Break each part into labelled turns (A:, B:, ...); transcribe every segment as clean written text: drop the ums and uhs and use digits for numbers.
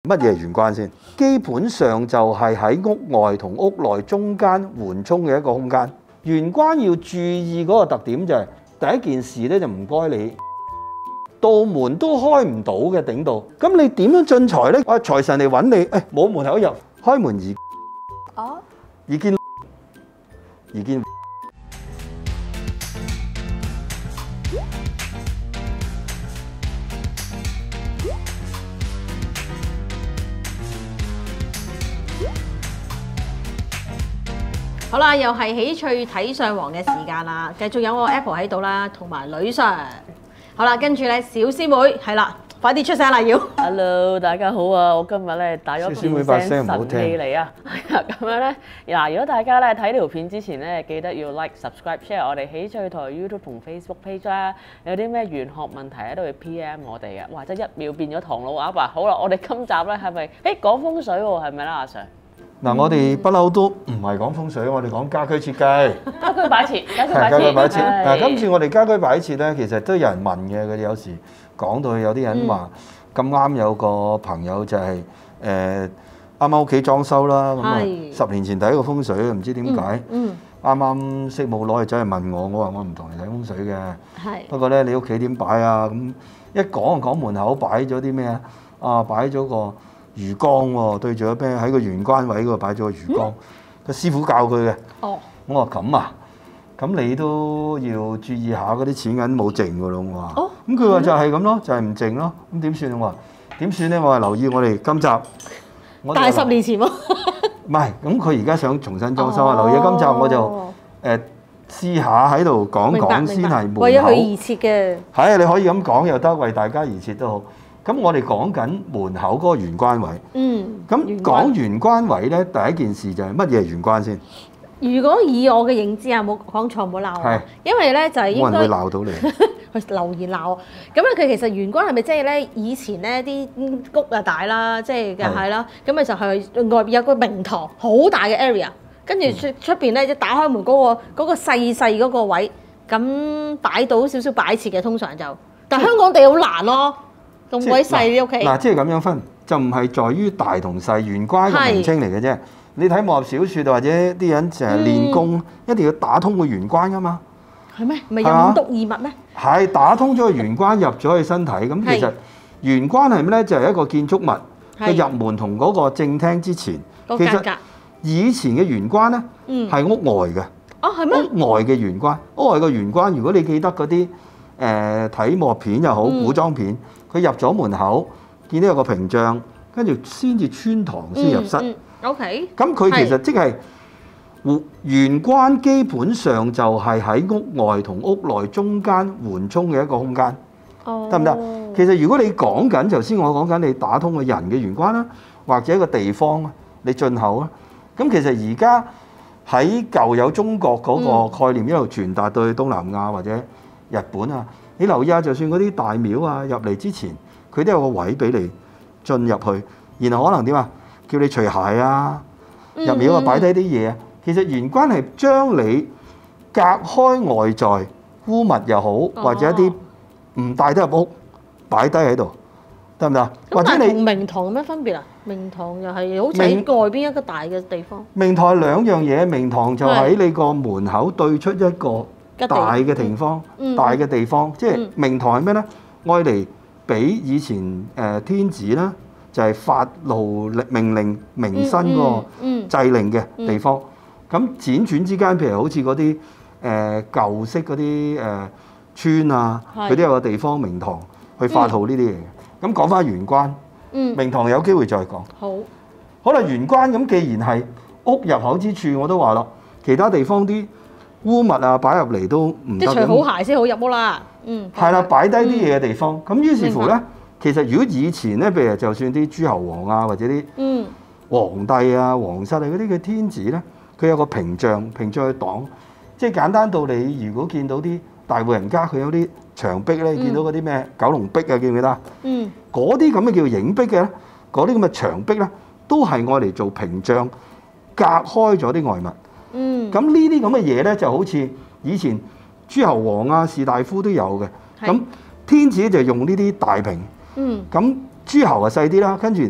A: 乜嘢係玄關先？基本上就係喺屋外同屋內中間緩衝嘅一個空間。玄關要注意嗰個特點就係、第一件事咧就唔該你道門都開唔到嘅頂到，咁你點樣進財咧？財神嚟揾你，冇門口入，開門而見而見。
B: 好啦，又係喜趣睇相王嘅時間啦，繼續有我 Apple 喺度啦，同埋女上。好啦，跟住咧小師妹係啦，快啲出聲啦要。
C: Hello， 大家好啊！我今日咧帶咗
A: 把聲
C: 神器嚟啊！係啊，咁樣咧嗱，如果大家咧睇呢條片之前咧，記得要 like、subscribe、share 我哋喜趣台 YouTube 同 Facebook page 啦。有啲咩玄學問題咧都會 PM 我哋嘅，或者一秒變咗唐老鴨啊！好啦，我哋今集咧係咪講風水喎？係咪啦，阿 Sir？
A: 嗱，我哋不嬲都唔係講風水，我哋講家居設計。
C: 家居擺設，
A: 家居擺設。嗱，今次我哋家居擺設咧，其實都有人問嘅。佢哋有時講到有啲人話咁啱有個朋友就係啱啱屋企裝修啦，咁啊10年前睇個風水，唔知點解啱啱識冇耐走嚟問我，我話我唔同你睇風水嘅。係。不過咧，你屋企點擺啊？咁一講門口擺咗啲咩啊？啊，擺咗個魚缸喎，對住個咩喺個玄關位嗰度擺咗個魚缸，個師傅教佢嘅。哦，我話咁啊，咁你都要注意下嗰啲錢銀冇剩㗎咯。我話，哦，咁佢話就係咁咯，就係唔剩咯。咁點算啊？我話點算咧？我話留意我哋今集，
B: 大10年前喎。
A: 唔係，咁佢而家想重新裝修啊。留意今集我就試下喺度講講先係門口。
B: 為咗佢而設嘅。
A: 係啊，你可以咁講又得，為大家而設都好。咁我哋講緊門口嗰個玄關位。咁講玄關位咧，第一件事就係乜嘢係玄關先？
B: 如果以我嘅認知啊，冇講錯，唔好鬧我。因為咧就係應該
A: 冇人會鬧到你。
B: 去留言鬧我。咁咧佢其實玄關係咪即係咧以前咧啲屋啊大啦，即係嘅係啦。咁咪就係外邊有個明堂，好大嘅 area， 跟住出邊咧一打開門嗰個細嗰個位，咁擺到少少擺設嘅通常就。但香港地好難咯。咁鬼細啲屋企
A: 嗱，即係咁樣分，就唔係在於大同細，玄關嘅名稱嚟嘅啫。你睇武俠小説或者啲人成日練功，一定要打通個玄關噶嘛。
B: 係咩？唔係有五毒二物咩？
A: 係打通咗個玄關入咗去身體，咁其實玄關係咩咧？就係一個建築物嘅入門同嗰個正廳之前。其實以前嘅玄關咧係屋外嘅。
B: 哦，係咩？
A: 屋外嘅玄關，屋外嘅玄關，如果你記得嗰啲睇武俠片又好，古裝片。佢入咗門口，見到有個屏障，跟住先至穿堂先入室。
B: OK。咁
A: 佢其實即係玄關，基本上就係喺屋外同屋內中間緩衝嘅一個空間。得唔得？其實如果你講緊頭先我講緊你打通個人嘅玄關啦，或者一個地方你進口啦，咁其實而家喺舊有中國嗰個概念一路傳達到去東南亞或者日本啊。你留意下，就算嗰啲大廟啊，入嚟之前，佢都有個位俾你進入去，然後可能點啊？叫你除鞋啊，入廟啊擺低啲嘢啊。其實玄關係將你隔開外在污物又好，或者一啲唔帶得入屋擺低喺度，得唔得？或者你
B: 同明堂有咩分別啊？明堂又係好似喺外邊一個大嘅地方。
A: 明堂係兩樣嘢，明堂就喺你個門口對出一個大嘅地方，大嘅地方，即係明堂係咩咧？愛嚟俾以前天子啦，就係發號命令、明申個制令嘅地方。咁輾轉之間，譬如好似嗰啲舊式嗰啲村啊，佢都有個地方明堂去發號呢啲嘢嘅。咁講翻玄關，明堂有機會再講。好啦，玄關咁，既然係屋入口之處，我都話咯，其他地方啲污物啊擺入嚟都唔得。
B: 即係除好鞋先好入屋啦。
A: 係啦，擺低啲嘢嘅地方。咁於是乎咧，其實如果以前咧，譬如就算啲諸侯王啊，或者啲皇帝啊、皇室啊嗰啲嘅天子咧，佢有個屏障去擋。即係簡單到你如果見到啲大戶人家，佢有啲牆壁咧，見到嗰啲咩九龍壁啊，記唔記得？嗰啲咁嘅叫影壁嘅咧，嗰啲咁嘅牆壁咧，都係愛嚟做屏障，隔開咗啲外物。咁呢啲咁嘅嘢咧，就好似以前諸侯王啊、士大夫都有嘅。咁天子就用呢啲大屏。咁諸侯啊細啲啦，跟住然後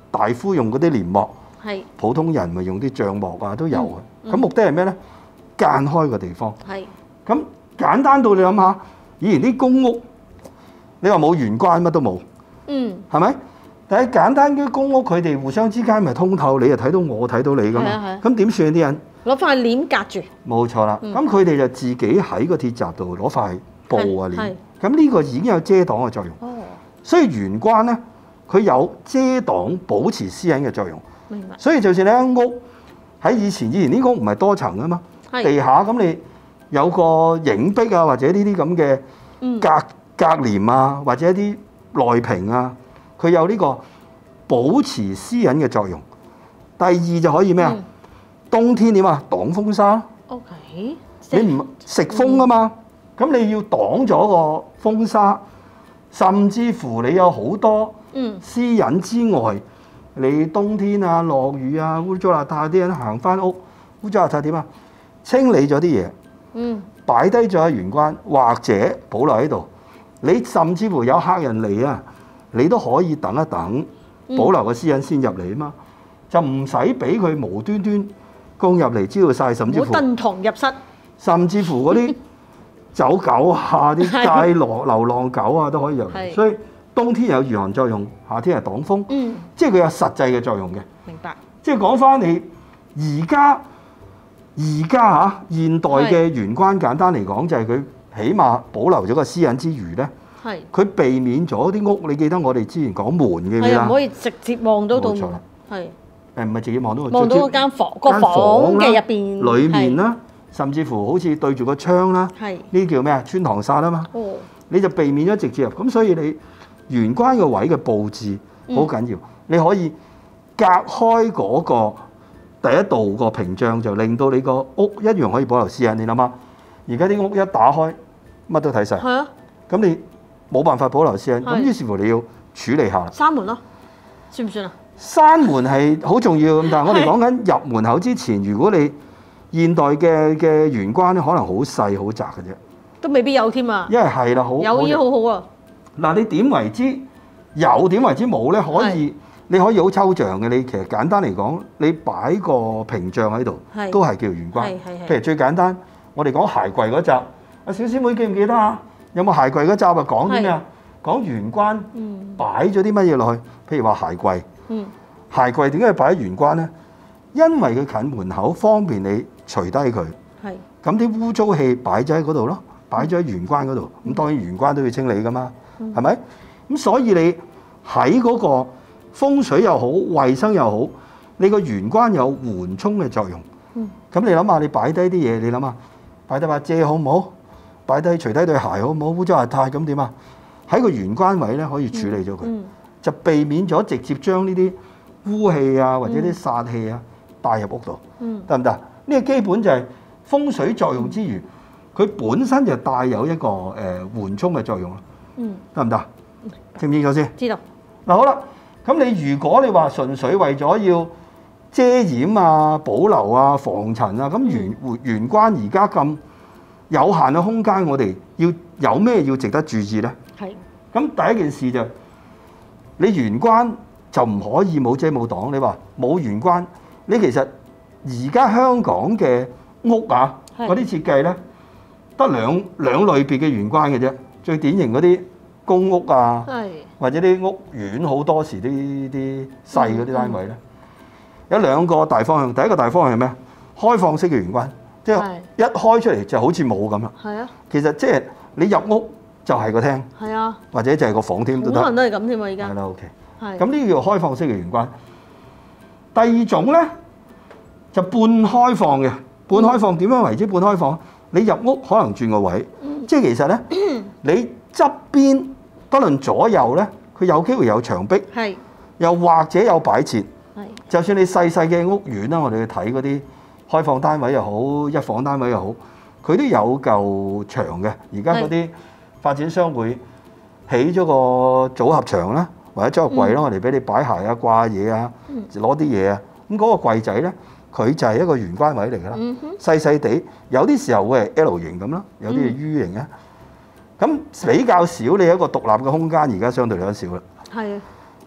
A: 大夫用嗰啲簾幕，
B: 係
A: 普通人咪用啲帳幕啊都有嘅。咁目的係咩咧？間開個地方。
B: 係
A: 咁簡單到你諗下，以前啲公屋，你話冇玄關乜都冇，係咪？但係簡單嘅公屋，佢哋互相之間咪通透，你又睇到我睇到你噶嘛。咁點算啲人？
B: 攞塊簾隔住。冇
A: 錯啦。咁佢哋就自己喺個鐵閘度攞塊布啊簾。咁呢個已經有遮擋嘅作用。所以玄關咧，佢有遮擋、保持私隱嘅作用。
B: 明白。所
A: 以就算你間屋喺以前啲屋唔係多層啊嘛，地下咁你有個影壁啊，或者呢啲咁嘅隔簾啊，或者一啲內屏啊，佢有呢個保持私隱嘅作用。第二就可以咩啊？冬天點啊？擋風沙。
B: OK。
A: 你唔食風啊嘛，咁你要擋咗個風沙，甚至乎你有好多私隱之外，你冬天啊落雨啊污糟邋遢啲人行翻屋，污糟邋遢點啊？清理咗啲嘢，擺低咗喺玄關或者保留喺度。你甚至乎有客人嚟啊，你都可以等一等，保留個私隱先入嚟啊嘛，就唔使俾佢無端端攻入嚟知道晒，甚至乎
B: 登堂入室，
A: 甚至乎嗰啲走狗啊、啲街流浪狗啊都可以入嚟。所以冬天有御寒作用，夏天係擋風，即係佢有實際嘅作用嘅。
B: 明白。
A: 即係講翻你而家嚇現代嘅玄關，簡單嚟講就係佢起碼保留咗個私隱之餘咧，佢避免咗啲屋。你記得我哋之前講門嘅咩啊？
B: 唔可以直接望到道門。係
A: 唔係直接望到？
B: 望到嗰間房嘅入邊，
A: 裡面啦，甚至乎好似對住個窗啦，呢啲叫咩啊？穿堂煞啊嘛。你就避免咗直接入。咁所以你玄關個位嘅佈置好緊要。你可以隔開嗰個第一道個屏障，就令到你個屋一樣可以保留私隱。你諗下，而家啲屋一打開，乜都睇晒。係啊。咁你冇辦法保留私隱，咁於是乎你要處理下。
B: 閂門咯，算唔算啊？
A: 閂門係好重要，但係我哋講緊入門口之前，如果你現代嘅玄關咧，可能好細好窄嘅啫，
B: 都未必有添啊。
A: 因為係啦，
B: 有已經好好啊。嗱，
A: 你點為之有？點為之冇咧？可以，你可以好抽象嘅。你其實簡單嚟講，你擺個屏障喺度，都係叫玄關。譬如最簡單，我哋講鞋櫃嗰集，阿小師妹記唔記得啊？有冇鞋櫃嗰集啊？講啲咩啊？講玄關擺咗啲乜嘢落去？譬如話鞋櫃。鞋櫃點解要擺喺玄關咧？因為佢近門口，方便你除低佢。咁啲污糟氣擺咗喺嗰度咯，擺咗喺玄關嗰度。咁當然玄關都要清理噶嘛，係咪？咁所以你喺嗰個風水又好，衞生又好，你個玄關有緩衝嘅作用。咁你諗下，你擺低啲嘢，你諗下，擺低把遮好唔好？擺低除低對鞋好唔好？污糟邋遢咁點啊？喺個玄關位咧可以處理咗佢。就避免咗直接將呢啲污氣啊或者啲煞氣啊帶入屋度，得唔得？呢個基本就係風水作用之餘，佢本身就帶有一個緩衝嘅作用咯，得唔得？清唔清楚先？
B: 知道。
A: 嗱好啦，咁你如果你話純粹為咗要遮掩啊、保留啊、防塵啊，咁玄關而家咁有限嘅空間，我哋要有咩要值得注意咧？咁第一件事就你玄關就唔可以冇遮冇擋。你話冇玄關，你其實而家香港嘅屋啊，嗰啲設計咧，得兩類別嘅玄關嘅啫。最典型嗰啲公屋啊，或者啲屋苑好多時啲細嗰啲單位咧，有兩個大方向。第一個大方向係咩？開放式嘅玄關，即係一開出嚟就好似冇咁啦。其實即係你入屋就係個廳，或者就係個房添都得。
B: 好多人都係咁添喎，而家。
A: 係啦 ，OK。咁呢個叫開放式嘅玄關。第二種咧就半開放嘅。半開放點樣為之半開放？你入屋可能轉個位，即係其實咧，你側邊不論左右咧，佢有機會有牆壁，又或者有擺設。就算你細細嘅屋苑啦，我哋去睇嗰啲開放單位又好，一房單位又好，佢都有嚿牆嘅。而家嗰啲發展商會起咗個組合牆啦，或者裝個櫃啦，我哋俾你擺鞋啊、掛嘢啊、攞啲嘢啊。咁嗰個櫃仔咧，佢就係一個玄關位嚟㗎啦，細細地，有啲時候會係 L 型咁啦，有啲係 U 型啊。咁比較少，你有一個獨立嘅空間，而家相對嚟講少啦。係啊。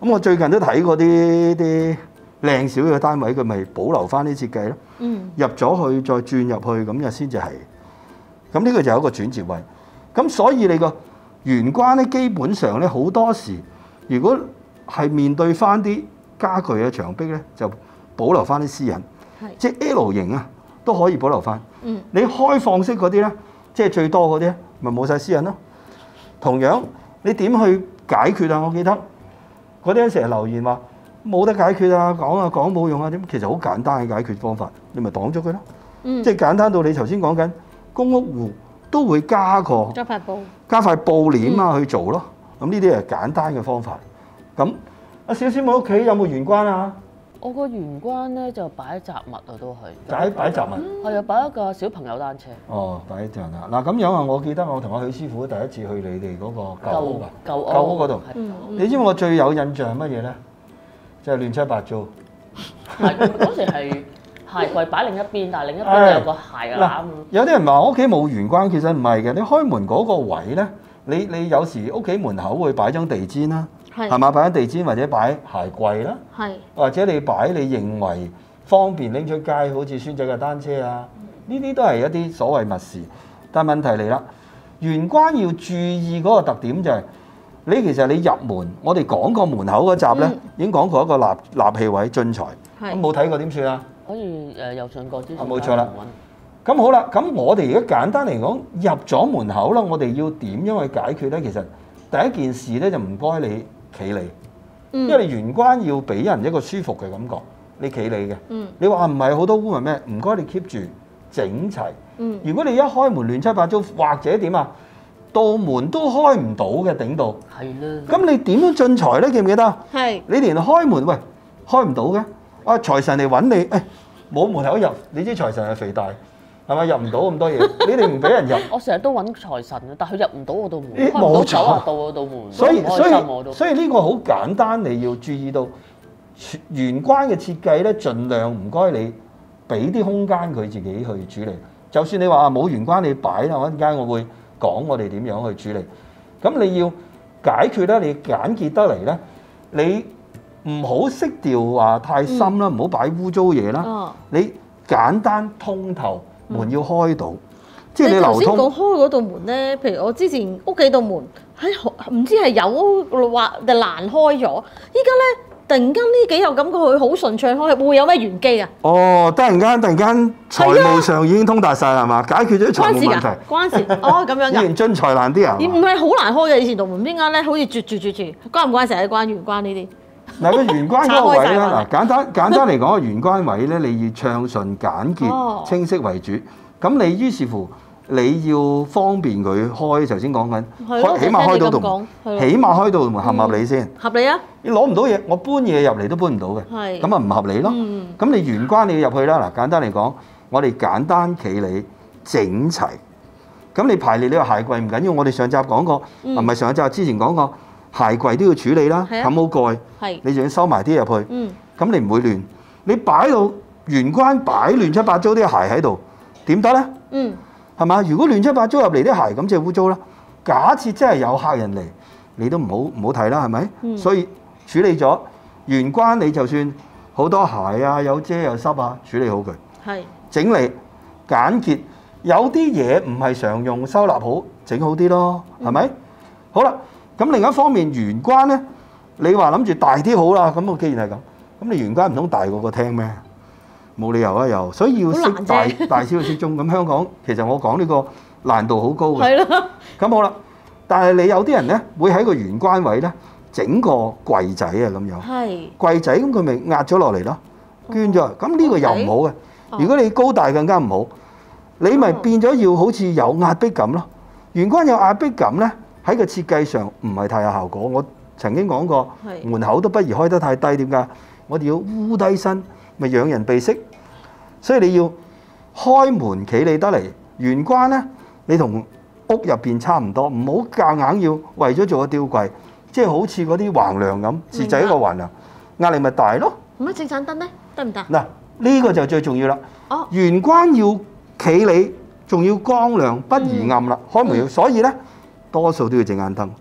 A: 咁我最近都睇過啲靚少嘅單位，佢咪保留翻啲設計咯。入咗去再轉入去，咁就先至係。咁呢個就有一個轉接位。咁所以你個玄關咧，基本上咧好多時，如果係面對翻啲家具嘅牆壁咧，就保留翻啲私隱。即係 L 型啊，都可以保留翻。你開放式嗰啲咧，即係最多嗰啲咧，咪冇晒私隱咯。同樣你點去解決啊？我記得嗰啲人成日留言話冇得解決啊，講冇用啊，點？其實好簡單嘅解決方法，你咪擋咗佢咯。即係簡單到你頭先講緊公屋戶都會加塊布簾啊去做咯。咁呢啲係簡單嘅方法。咁阿小師妹屋企有冇玄關啊？
C: 我個玄關咧就擺雜物啊，都係
A: 擺雜物。
C: 係啊，擺一個小朋友單車。
A: 哦，擺雜物嗱咁樣啊！我記得我同阿許師傅第一次去你哋嗰個舊屋嗰度。你知唔知我最有印象係乜嘢咧？就係亂七八糟。
C: 係嗰時係鞋櫃擺另一邊，但係另一邊有個鞋籃。
A: 有啲人話我屋企冇玄關，其實唔係嘅。你開門嗰個位咧，你有時屋企門口會擺張地氈啦。係嘛？擺緊地氈或者擺鞋櫃啦，或者你擺你認為方便拎出街，好似孫仔嘅單車啊，呢啲都係一啲所謂密事。但係問題嚟啦，玄關要注意嗰個特點就係、你其實你入門，我哋講過門口嗰集咧，已經講過一個納氣位進財，咁冇睇過點算啊？
C: 可以右上角之前。
A: 冇錯啦。咁好啦，咁我哋而家簡單嚟講，入咗門口啦，我哋要點樣去解決咧？其實第一件事咧就唔該你企理，因為你玄關要俾人一個舒服嘅感覺，你企理嘅。你話唔係好多污物咩？唔該你 keep 住整齊。如果你一開門亂七八糟，或者點啊，道門都開唔到嘅頂到。係啦。咁你點樣進財咧？記唔記得？係。你連開門喂開唔到嘅，啊財神嚟揾你，冇門口入，你知財神係肥大。係咪入唔到咁多嘢？你哋唔俾人入。我成日都揾財神嘅，但係佢入唔到我道門，開唔到90度嗰道門。所以呢個好簡單，你要注意到玄關嘅設計咧，盡量唔該你俾啲空間佢自己去處理。就算你話冇玄關你擺啦，陣間我會講我哋點樣去處理。咁你要解決咧，你簡潔得嚟咧，你唔好色調話太深啦，唔好擺污糟嘢啦。你簡單通透。門要開到，即係你流通。你頭先講開
B: 嗰道門咧，譬如我之前屋企道門唔知係有或定難開咗，依家咧突然間呢幾日感覺佢好順暢開，會有咩玄機啊？哦，突然間財務上已經通達晒係嘛？解決咗財務問題。關事哦咁樣㗎。以前進財難啲啊？唔係好難開嘅，以前道門唔知點解咧，好似絕住，關唔關成日關玄關呢啲？嗱個玄關嗰個位咧，嗱簡單嚟講個玄關位咧，你要暢順簡潔、清晰為主。咁你於是乎你要方便佢開，頭先講緊，起碼開到道門，起碼開到道門合唔合理先？合理啊！你攞唔到嘢，我搬嘢入嚟都搬唔到嘅，咁啊唔合理咯。咁你玄關你要入去啦。嗱簡單嚟講，我哋簡單企理整齊。咁你排列呢個鞋櫃唔緊要，我哋上集講過，唔係上一集之前講過。鞋櫃都要處理啦，冚好蓋，你仲要收埋啲入去，咁你唔會亂。你擺到玄關擺亂七八糟啲鞋喺度，點得咧？係嘛？如果亂七八糟入嚟啲鞋，咁就污糟啦。假設真係有客人嚟，你都唔好睇啦，係咪？所以處理咗玄關，你就算好多鞋啊，有遮有濕啊，處理好佢，整理簡潔。有啲嘢唔係常用，收納好，整好啲咯，係咪？好啦。咁另一方面，玄關咧，你話諗住大啲好啦。咁我既然係咁，咁你玄關唔通大過個廳咩？冇理由啊，又所以要識大小適中。咁香港其實我講呢個難度好高嘅。係咯。咁好啦，但係你有啲人咧會喺個玄關位咧整個櫃仔啊咁樣。係。櫃仔咁佢咪壓咗落嚟咯，捐咗。咁呢個又唔好嘅。如果你高大更加唔好，你咪變咗要好似有壓迫感咯。玄關有壓迫感咧。喺個設計上唔係太有效果。我曾經講過，門口都不宜開得太低。點解？我哋要烏低身，咪養人鼻息。所以你要開門企理得嚟。玄關咧，你同屋入邊差唔多，唔好夾硬要為咗做個吊櫃，即係好似嗰啲橫梁咁，設置一個橫梁，壓力咪大咯。咁啊，正盞燈咧得唔得？嗱，呢個就最重要啦。哦，玄關要企理，仲要光亮，不宜暗啦。開門要，所以咧。多數都要整眼燈，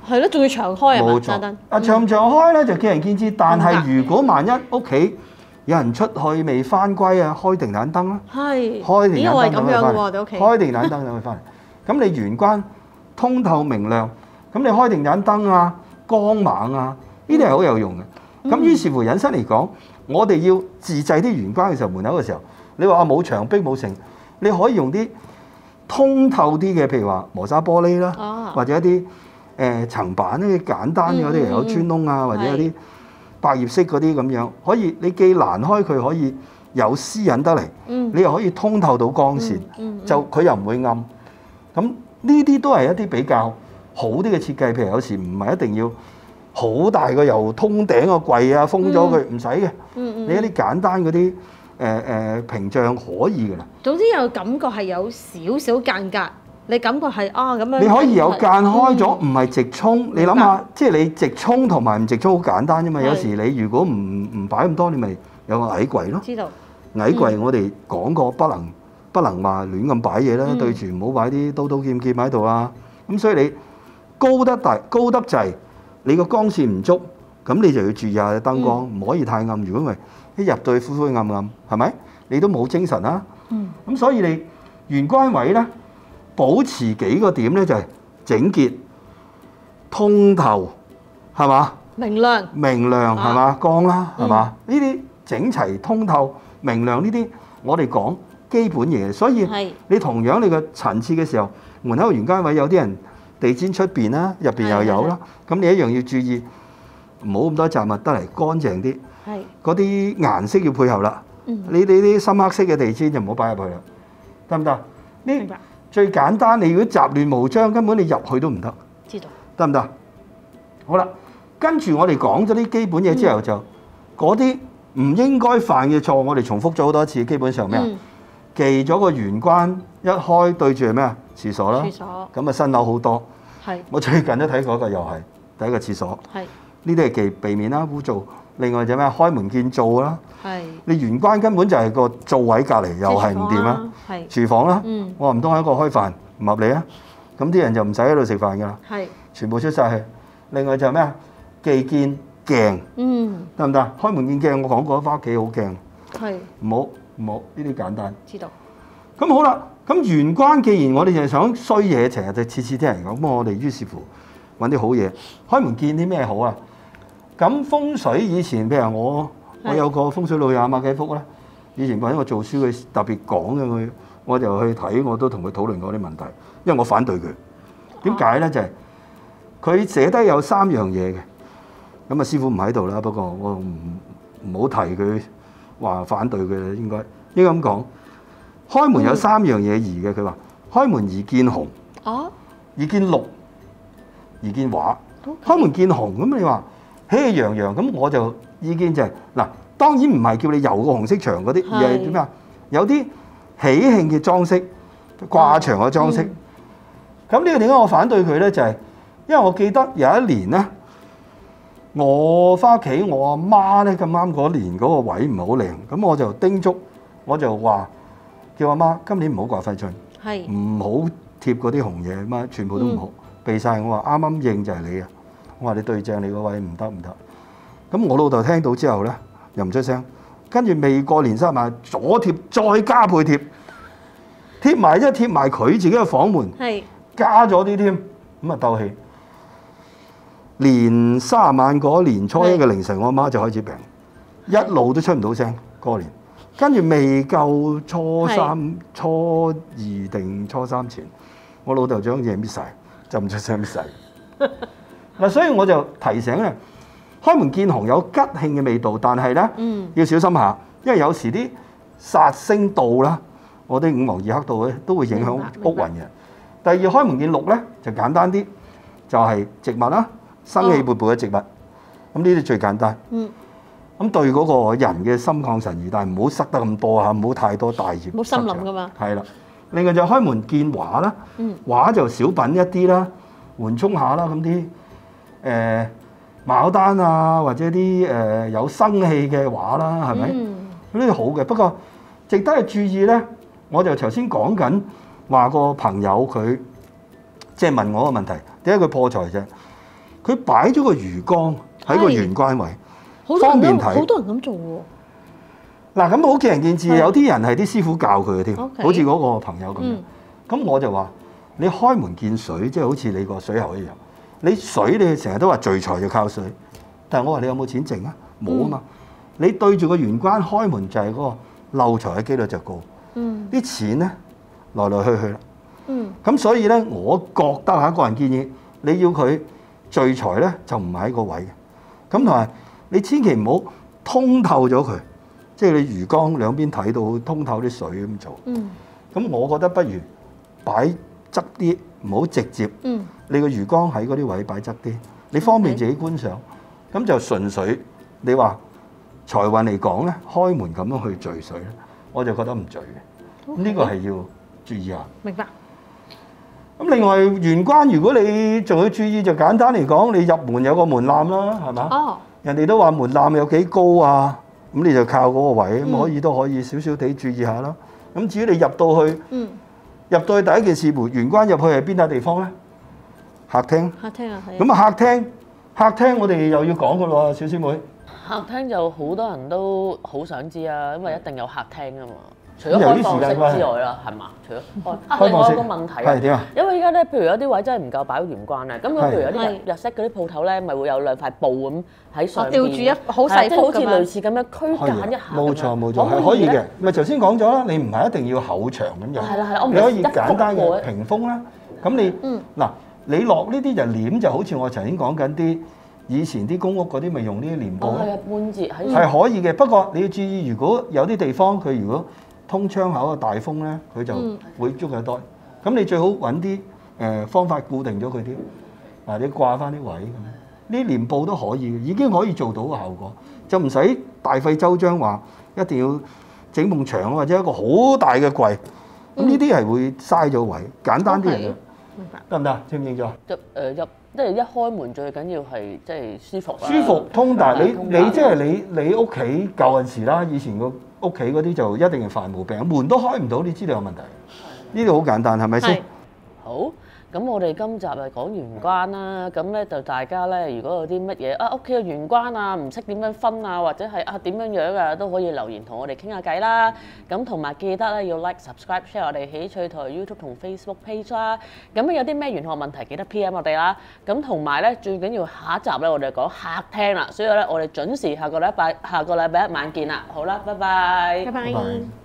B: 係咯，仲要長開啊嘛，
A: 冇錯。長唔長開咧就見仁見智，但係如果萬一屋企有人出去未翻歸啊，開定盞燈啦，開定盞燈等佢翻嚟，開定盞燈等佢翻嚟。咁你玄關通透明亮，咁你開定盞燈啊，光猛啊，呢啲係好有用嘅。咁於是乎引申嚟講，我哋要自製啲玄關嘅時候，門口嘅時候，你話冇牆壁冇成，你可以用啲通透啲嘅，譬如話磨砂玻璃啦，或者一啲層板呢啲簡單嘅嗰啲有穿窿啊，或者有啲百葉式嗰啲咁樣，可以你既攔開佢可以有私隱得嚟，你又可以通透到光線，就佢又唔會暗。咁呢啲都係一啲比較好啲嘅設計，譬如有時唔係一定要好大個油通頂個櫃啊，封咗佢唔使嘅。你一啲簡單嗰啲屏障可以㗎啦。
B: 總之有感覺係有少少間隔，你感覺係咁樣。
A: 你可以有間開咗，唔係直衝。你諗下，即係你直衝同埋唔直衝好簡單啫嘛。有時你如果唔擺咁多，你咪有個矮櫃咯。
B: 知道。
A: 矮櫃我哋講過不能話亂咁擺嘢啦，對住唔好擺啲刀劍喺度啦。咁所以你高得滯，你個光線唔足，咁你就要注意下燈光，唔可以太暗。如果唔係一入到去灰灰暗暗，係咪？你都冇精神啦。咁所以你玄關位咧，保持幾個點咧，就係整潔、通透，係嘛？明亮係嘛？光啦，係嘛？呢啲整齊、通透、明亮呢啲，我哋講基本嘢。所以你同樣你個層次嘅時候，門口玄關位有啲人地氈出邊啦，入邊又有啦，咁你一樣要注意，唔好咁多雜物，得嚟乾淨啲。嗰啲顏色要配合啦。你啲深黑色嘅地氈就唔好擺入去啦，得唔得？呢最簡單，你如果雜亂無章，根本你入去都唔得。
B: 知道。得
A: 唔得？好啦，跟住我哋講咗啲基本嘢之後，就嗰啲唔應該犯嘅錯，我哋重複咗好多次。基本上咩啊？記咗個玄關一開對住係咩啊？廁所啦。廁所。咁啊新樓好多。我最近都睇過一個，又係第一個廁所。呢啲係避免啦污糟。另外就咩？開門見灶啦。你玄關根本就係個灶位隔離，又係唔掂啦。廚房啦。我話唔通喺一個開飯唔合理啊？咁啲人就唔使喺度食飯㗎啦。全部出晒去。另外就係咩啊？忌見鏡。得唔得？開門見鏡，我講過，翻屋企好驚。唔好呢啲簡單。知道。咁好啦，咁玄關既然我哋就係想衰嘢，成日就次次聽人講，咁我哋於是乎揾啲好嘢。開門見啲咩好啊？咁風水以前譬如我有個風水老友馬啟福咧，以前揾我做書，佢特別講嘅佢，我就去睇，我都同佢討論過啲問題，因為我反對佢。點解咧？就係佢寫低有3樣嘢嘅，咁啊師傅唔喺度啦，不過我唔好提佢話反對佢啦，應該咁講。開門有3樣嘢宜嘅，佢話開門宜見紅，宜見綠，宜見畫。開門見紅咁你話喜氣洋洋，咁我就意見就係嗱，當然唔係叫你油個紅色牆嗰啲，而係點啊？有啲喜慶嘅裝飾，掛牆嘅裝飾。咁呢個點解我反對佢咧？就係因為我記得有一年咧，我翻屋企，我阿媽咧咁啱嗰年嗰個位唔係好靚，咁我就叮囑，我就話叫阿媽今年唔好掛揮春，唔好貼嗰啲紅嘢，乜全部都唔好，避晒。我話啱啱應就係你啊！我話你對正你個位唔得。咁我老豆聽到之後咧，又唔出聲，跟住未過年三晚左貼再加倍貼埋佢自己嘅房門，加咗啲添，咁啊鬥氣。年30晚嗰年初一嘅凌晨，我阿媽就開始病，一路都出唔到聲過年。跟住未夠初二定初三前，我老豆將嘢搣晒，就唔出聲搣晒。嗱，所以我就提醒咧，開門見紅有吉慶嘅味道，但係咧要小心下，因為有時啲煞星到啦，我啲五黃二黑到咧都會影響屋運嘅。第二，開門見綠咧就簡單啲，就係植物啦，生氣勃勃嘅植物，咁呢啲最簡單。咁對嗰個人嘅心曠神怡，但係唔好塞得咁多嚇，唔好太多大葉。冇森林㗎嘛。係啦，另外就開門見畫啦，畫就少品一啲啦，緩衝下啦，咁啲牡丹啊，或者啲有生氣嘅畫啦，係咪？呢啲好嘅，不過值得去注意咧，我就頭先講緊話個朋友佢即係問我個問題，點解佢破財啫？ 佢擺咗個魚缸喺個玄關位，方便睇。
B: 好多人咁做喎。
A: 嗱，咁好見仁見智，有啲人係啲師傅教佢嘅添，好似嗰個朋友咁樣。咁我就話：你開門見水，即係好似你個水喉一樣。你水你成日都話聚財就靠水，但係我話你有冇錢剩啊？冇啊嘛。你對住個玄關開門就係嗰個漏財嘅機率就高。啲錢咧來來去去啦。咁所以咧，我覺得嚇個人建議，你要佢聚財咧就唔係喺個位嘅。咁同埋你千祈唔好通透咗佢。即係你魚缸兩邊睇到通透啲水咁做，咁我覺得不如擺側啲，唔好直接。你個魚缸喺嗰啲位擺側啲，你方便自己觀賞。咁就純粹你話財運嚟講咧，開門咁樣去聚水咧，我就覺得唔聚嘅。咁呢個係要注意下。
B: 明白。
A: 咁另外玄關，如果你仲要注意，就簡單嚟講，你入門有個門檻啦，係嘛？哦。人哋都話門檻有幾高啊？咁你就靠嗰個位，咁都可以少少地注意下啦。咁至於你入到去，入到去第一件事，玄關入去係邊笪地方咧？客廳。客廳啊，係。咁啊，客廳我哋又要講噶咯喎，小師妹。
C: 客廳就好多人都好想知啊，因為一定有客廳啊嘛。除咗開放式之外啦，係嘛？除咗另外一個問題
A: 係點啊？
C: 因為依家咧，譬如有啲位真係唔夠擺玄關咧，咁譬如有啲日式嗰啲鋪頭咧，咪會有兩塊布咁喺上邊，吊住一好細幅咁樣，好似類似咁樣區間一下。
A: 冇錯，係可以嘅。咪頭先講咗啦，你唔係一定要厚牆咁樣。係啦，你可以簡單嘅屏風啦。咁你嗱，你落呢啲就簾，就好似我頭先講緊啲以前啲公屋嗰啲，咪用呢啲簾布咧。半截喺。係可以嘅，不過你要注意，如果有啲地方佢如果通窗口嘅大風咧，佢就會捉佢多。咁你最好揾啲方法固定咗佢啲，你掛翻啲位咁。呢簾布都可以，已經可以做到個效果，就唔使大費周章話一定要整埲牆或者一個好大嘅櫃。咁呢啲係會嘥咗位，簡單啲嚟嘅。明白。得唔得？清唔清楚？
C: 即係一開門最緊要係即係舒服。
A: 舒服通達。你即係你屋企舊陣時啦，以前個屋企嗰啲就一定係犯毛病，門都開唔到，你知道有問題。呢度好簡單，係咪先？
C: 好，咁我哋今集係講玄關啦。咁咧就大家咧，如果有啲乜嘢屋企嘅玄關啊，唔識點樣分啊，或者係點樣樣啊，都可以留言同我哋傾下偈啦。咁同埋記得咧要 like、subscribe、share 我哋喜趣台 YouTube 同 Facebook page 啦。咁有啲咩玄學問題記得 PM 我哋啦。咁同埋咧最緊要下一集咧我哋講客廳啦，所以咧我哋準時下個禮拜一晚見啦。好啦，拜拜。
A: 拜拜。